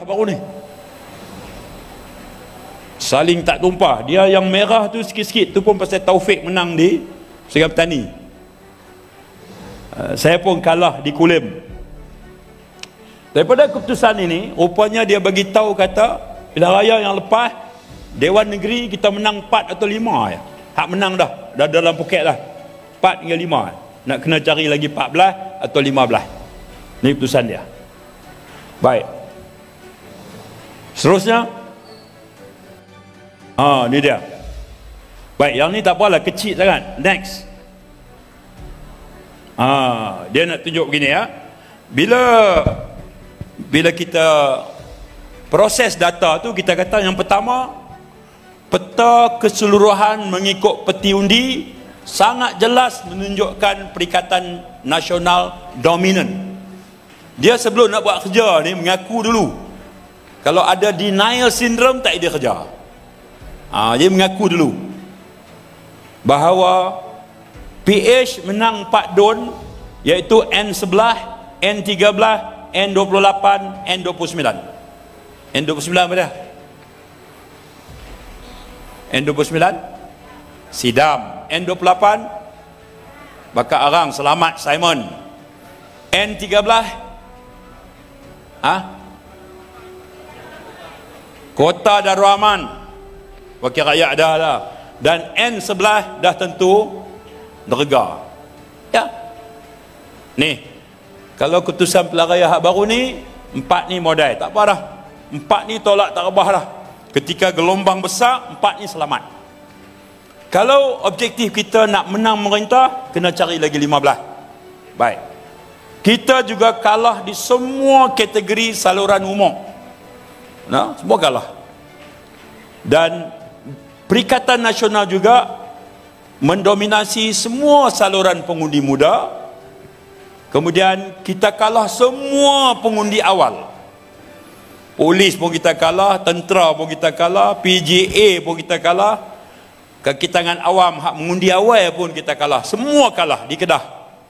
baru ni. Saling tak tumpah. Dia yang merah tu sikit-sikit tu pun pasal Taufik menang di Serang Petani. Saya pun kalah di Kulim. Daripada keputusan ini, rupanya dia bagi tahu kata pilihan raya yang lepas Dewan Negeri kita menang 4 atau 5 ya. Hak menang dah dalam poket dah. 4 hingga 5. Nak kena cari lagi 14 atau 15. Ini keputusan dia. Baik. Seterusnya, ni dia. Baik, yang ni tak apalah, kecil sangat. Next. Dia nak tunjuk begini ya. Bila kita proses data tu, kita kata yang pertama, peta keseluruhan mengikut peti undi sangat jelas menunjukkan Perikatan Nasional dominan. Dia sebelum nak buat kerja ni mengaku dulu. Kalau ada denial syndrome, tak ada kerja. Dia mengaku dulu bahawa PH menang 4 DUN, iaitu N11, N13, N28, N29. N29 apa dia? N29 Sidam. N28 Bakar Arang Selamat Simon. N13 Kota Darul Aman Wakil Rakyat dah lah. Dan N11 dah tentu Derga. Ya. Ni kalau keputusan pilihan raya hak baru ni, 4 ni modal, tak apa dah. 4 ni tolak tak rebah dah. Ketika gelombang besar, 4 ni selamat. Kalau objektif kita nak menang memerintah, kena cari lagi 15. Baik. Kita juga kalah di semua kategori saluran umum. Semua kalah. Dan Perikatan Nasional juga mendominasi semua saluran pengundi muda. Kemudian kita kalah semua pengundi awal. Polis pun kita kalah, tentera pun kita kalah, PJA pun kita kalah, kaki tangan awam hak mengundi awal pun kita kalah. Semua kalah di Kedah.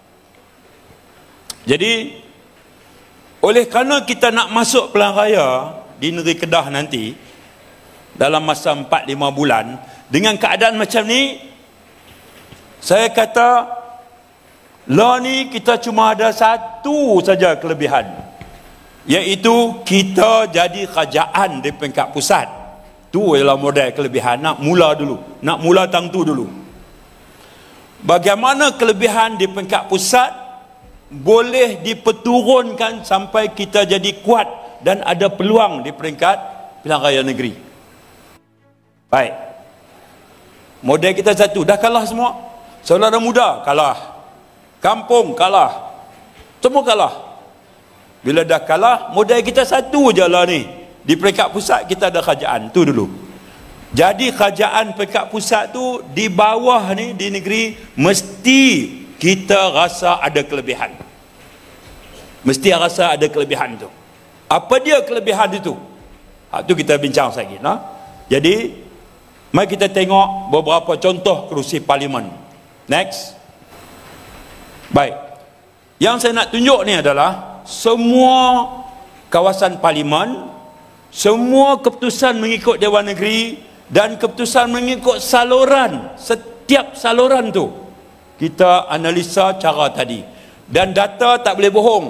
Jadi oleh kerana kita nak masuk pilihan raya di negeri Kedah nanti dalam masa 4-5 bulan, dengan keadaan macam ni, saya kata lah ni kita cuma ada satu saja kelebihan, iaitu kita jadi kerajaan di peringkat pusat. Tu ialah modal kelebihan. Nak mula dulu, nak mula tang tu dulu. Bagaimana kelebihan di peringkat pusat boleh diperturunkan sampai kita jadi kuat dan ada peluang di peringkat pilihan raya negeri. Baik, modal kita satu, dah kalah semua. Saudara muda kalah, kampung kalah, semua kalah. Bila dah kalah, modal kita satu je lah ni. Di peringkat pusat kita ada kerajaan, tu dulu. Jadi kerajaan peringkat pusat tu di bawah ni, di negeri, mesti kita rasa ada kelebihan. Mesti rasa ada kelebihan tu. Apa dia kelebihan itu? Tu kita bincang lagi. Jadi mari kita tengok beberapa contoh kerusi parlimen. Next. Baik. Yang saya nak tunjuk ni adalah semua kawasan parlimen, semua keputusan mengikut Dewan Negeri dan keputusan mengikut saluran. Setiap saluran tu kita analisa cara tadi. Dan data tak boleh bohong.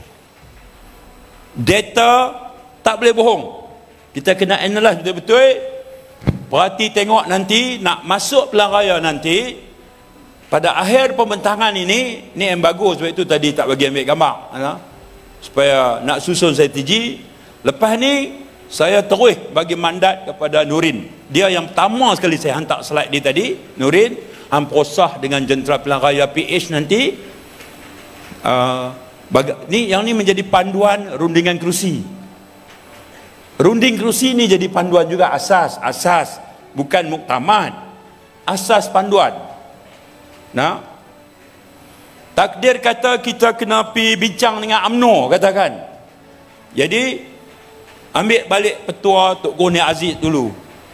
Data tak boleh bohong. Kita kena analyse betul-betul. Perhati tengok nanti nak masuk pilihan raya nanti, pada akhir pembentangan ini yang bagus. Sebab itu tadi tak bagi ambil gambar, supaya nak susun strategi. Lepas ni saya terus bagi mandat kepada Nurin. Dia yang pertama sekali saya hantar slide dia tadi. Nurin prosah dengan jentera pilihan raya PH nanti. Yang ni menjadi panduan rundingan kerusi. Runding kerusi ni jadi panduan juga, asas bukan muktamad, asas panduan. Takdir kata kita kena pergi bincang dengan UMNO katakan. Jadi ambil balik petua Tok Goni Aziz dulu.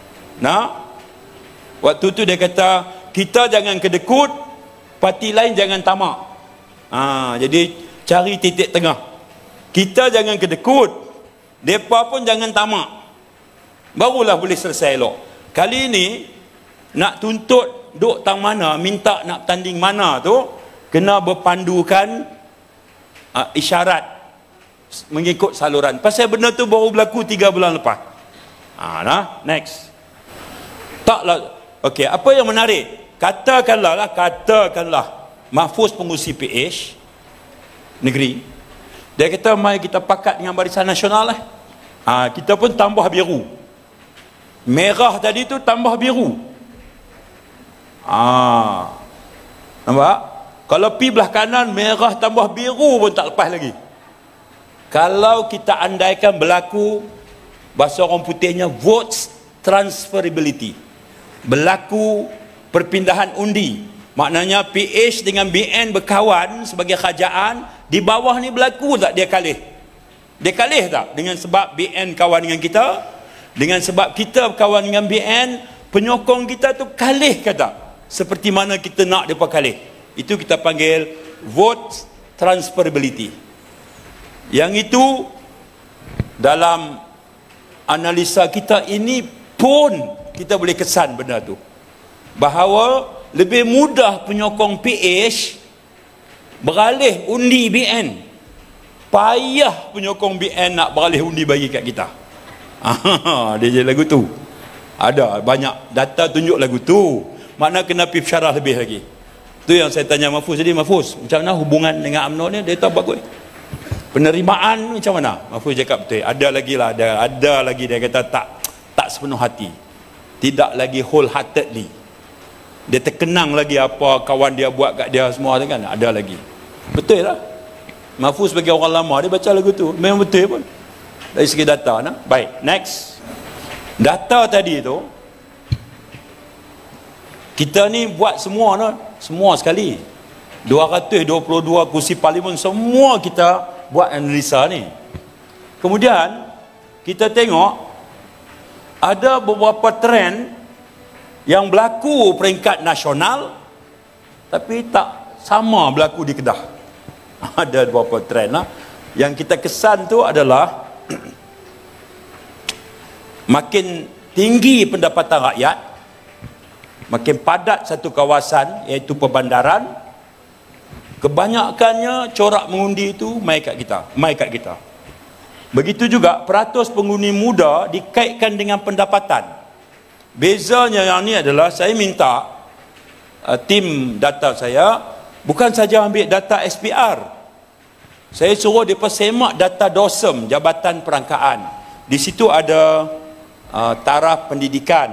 Waktu tu dia kata kita jangan kedekut, parti lain jangan tamak. Jadi cari titik tengah. Kita jangan kedekut, Mereka pun jangan tamak. Barulah boleh selesai elok. Kali ini nak tuntut duk tang mana, minta nak tanding mana tu, kena berpandukan isyarat mengikut saluran. Pasal benda tu baru berlaku 3 bulan lepas. Nah, next. Taklah. Okey, apa yang menarik? Katakanlah Mahfuz pengurusi PH negeri. Dia kata mai kita pakat dengan Barisan Nasional lah. Kita pun tambah biru. Merah tadi tu tambah biru. Nampak? Kalau pi belah kanan, merah tambah biru pun tak lepas lagi. Kalau kita andaikan berlaku, bahasa orang putihnya votes transferability, berlaku perpindahan undi, maknanya PH dengan BN berkawan sebagai kerajaan, di bawah ni berlaku tak dia kalih? Dia kalih tak? Dengan sebab BN kawan dengan kita, dengan sebab kita kawan dengan BN, penyokong kita tu kalih ke tak? Seperti mana kita nak mereka kalih. Itu kita panggil vote transferability. Yang itu dalam analisa kita ini pun kita boleh kesan benda tu, bahawa lebih mudah penyokong PH beralih undi BN, payah penyokong BN nak beralih undi bagi kat kita. Dia jadi lagu tu. Ada banyak data tunjuk lagu tu. Makna kena pergi syarah lebih lagi. Tu yang saya tanya Mahfuz tadi. Mahfuz, macam mana hubungan dengan UMNO ni? Dia tahu bagus. Penerimaan macam mana? Mahfuz cakap betul. Ada lagi lah. Ada lagi. Dia kata tak sepenuh hati. Tidak lagi wholeheartedly. Dia terkenang lagi apa kawan dia buat kat dia semua tu kan. Ada lagi. Betul lah. Mahfuz sebagai orang lama, dia baca lagu tu. Memang betul pun. Dari segi data. Baik, next. Data tadi tu, kita ni buat semua sekali. 222 kursi parlimen, semua kita buat analisa ni. Kemudian kita tengok ada beberapa trend yang berlaku peringkat nasional, tapi tak sama berlaku di Kedah. Ada beberapa trend lah. Yang kita kesan tu adalah makin tinggi pendapatan rakyat, makin padat satu kawasan iaitu perbandaran, kebanyakannya corak mengundi itu mai kat kita. Begitu juga peratus pengundi muda dikaitkan dengan pendapatan. Bezanya yang ni adalah saya minta tim data saya bukan saja ambil data SPR. Saya suruh mereka semak data DOSEM, Jabatan Perangkaan. Di situ ada taraf pendidikan,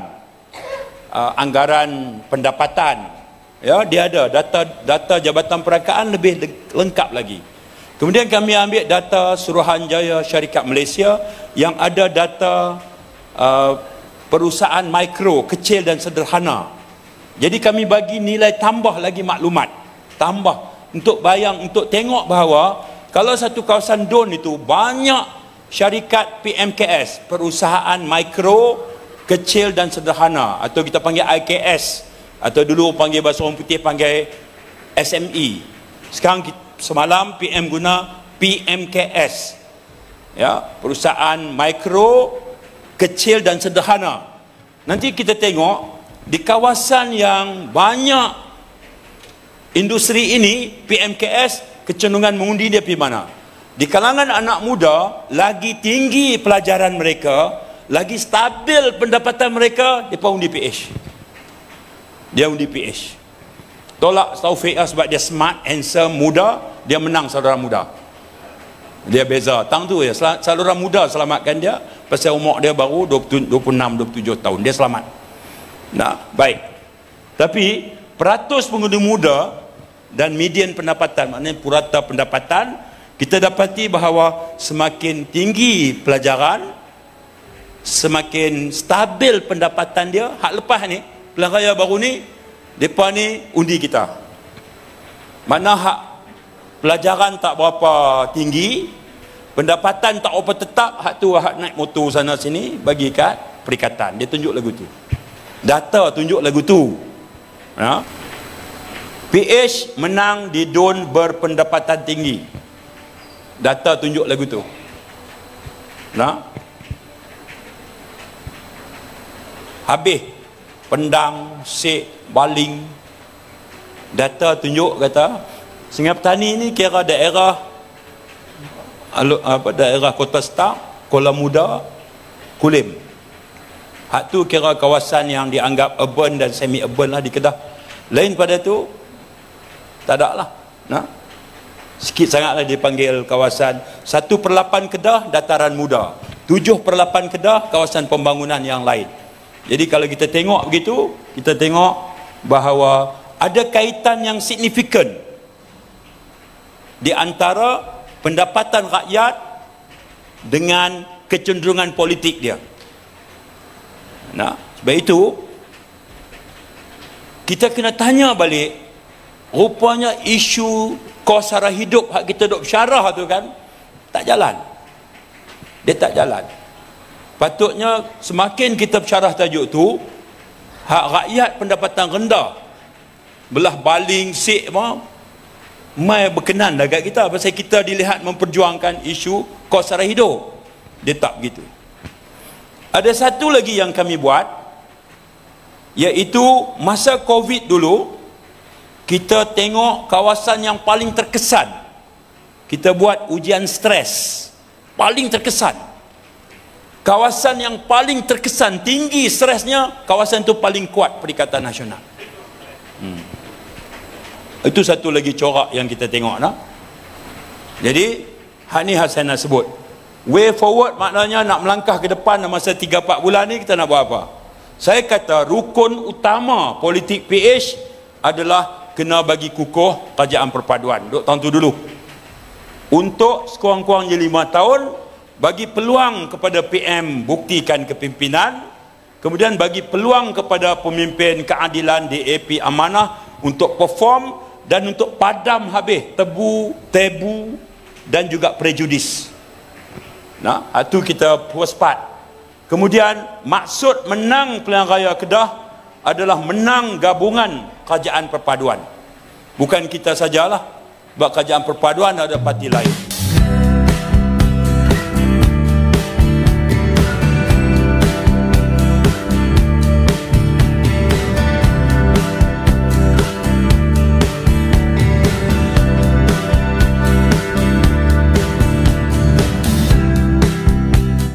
anggaran pendapatan. Ya, dia ada data Jabatan Perangkaan lebih lengkap lagi. Kemudian kami ambil data Suruhanjaya Syarikat Malaysia yang ada data perusahaan mikro, kecil dan sederhana. Jadi kami bagi nilai tambah lagi maklumat. Tambah untuk untuk tengok bahawa kalau satu kawasan DON itu banyak syarikat PMKS, perusahaan mikro, kecil dan sederhana, atau kita panggil IKS, atau dulu panggil bahasa orang putih panggil SME. Sekarang semalam PM guna PMKS. Ya, perusahaan mikro, kecil dan sederhana. Nanti kita tengok di kawasan yang banyak industri ini, PMKS kecenderungan mengundi dia pergi mana? Di kalangan anak muda, lagi tinggi pelajaran mereka, lagi stabil pendapatan mereka, mereka undi PH. Dia undi PH. Tolak Taufik sebab dia smart, handsome, muda, dia menang saudara muda. Dia beza. Tang tu ya, saudara muda selamatkan dia, pasal umur dia baru 26-27 tahun. Dia selamat. Nah, baik. Tapi peratus pengundi muda dan median pendapatan, maknanya purata pendapatan, kita dapati bahawa semakin tinggi pelajaran, semakin stabil pendapatan dia. Hak lepas ni, pilihan raya baru ni, mereka ni undi kita. Mana hak pelajaran tak berapa tinggi, pendapatan tak berapa tetap, hak tu hak naik motor sana sini, bagi kat perikatan. Dia tunjuk lagu tu. Data tunjuk lagu tu. Ya. PH menang di DON berpendapatan tinggi. Data tunjuk lagu tu. Nah, habis Pendang, Sek, Baling, data tunjuk kata Sungai Petani ni kira daerah daerah Kota Stark, Kuala Muda, Kulim. Hak tu kira kawasan yang dianggap urban dan semi urban lah di Kedah. Lain pada tu tak ada lah. Nah, sikit sangatlah dipanggil kawasan 1/8 Kedah dataran muda, 7/8 Kedah kawasan pembangunan yang lain. Jadi kalau kita tengok begitu, kita tengok bahawa ada kaitan yang signifikan di antara pendapatan rakyat dengan kecenderungan politik dia. Nah, sebab itu kita kena tanya balik, rupanya isu kos sara hidup hak kita duk syarah tu kan tak jalan. Dia tak jalan. Patutnya semakin kita bersyarah tajuk tu, hak rakyat pendapatan rendah belah Baling, Sek mai berkenan dah kat kita pasal kita dilihat memperjuangkan isu kos sara hidup. Dia tak begitu. Ada satu lagi yang kami buat, iaitu masa Covid dulu, kita tengok kawasan yang paling terkesan, kita buat ujian stres paling terkesan. Kawasan yang paling terkesan, tinggi stresnya, kawasan itu paling kuat Perikatan Nasional. Itu satu lagi corak yang kita tengok nah. Jadi hak ni saya nak sebut way forward, maknanya nak melangkah ke depan dalam masa 3-4 bulan ni kita nak buat apa. Saya kata rukun utama politik PH adalah kena bagi kukuh kerajaan perpaduan. Duk tahun tu dulu, untuk sekurang-kurangnya 5 tahun, bagi peluang kepada PM buktikan kepimpinan, kemudian bagi peluang kepada pemimpin keadilan DAP amanah untuk perform dan untuk padam habis tebu dan juga prejudis. Nah, itu kita first part. Kemudian maksud menang pilihan raya Kedah adalah menang gabungan kerajaan perpaduan. Bukan kita sajalah, sebab kerajaan perpaduan ada parti lain.